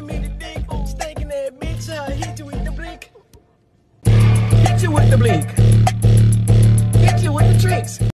give me the dick. Stinking that bitch, I hit you with the blink. Hit you with the blink. Hit you with the tricks.